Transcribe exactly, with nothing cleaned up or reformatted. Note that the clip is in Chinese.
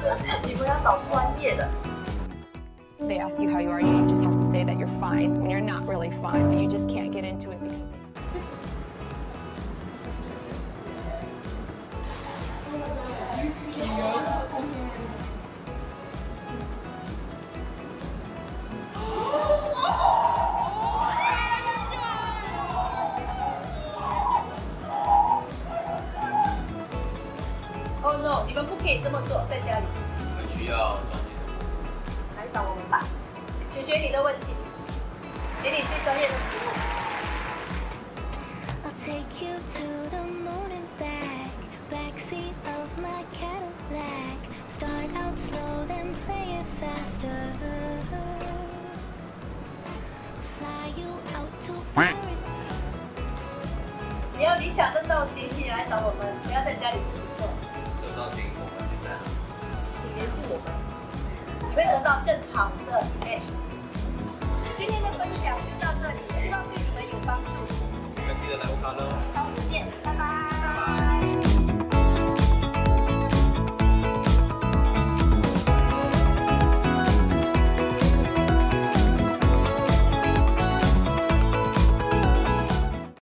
你们要找专业的。 They ask you how you are, you just have to say that you're fine when you're not really fine, but you just can't get into it because they... Oh no！ 你们不可以这么做，在家里。 我们需要专业的。 来找我们吧，解决你的问题，给你最专业的服务。 I'll take you to the moon and back, backseat of my Cadillac. Start out slow, then play it faster. Fly you out to Paris. 你要理想的造型，请你来找我们，不要在家里自己做。 这造型我们就在哪？ 请联系我们，你会得到更好的 image。